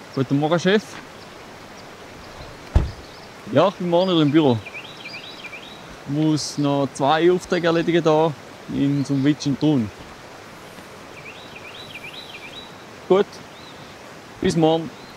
Guten Morgen, Chef. Ja, ich bin morgen wieder im Büro. Ich muss noch 2 Aufträge erledigen hier in Sumwitsch und Thun. Gut, bis morgen.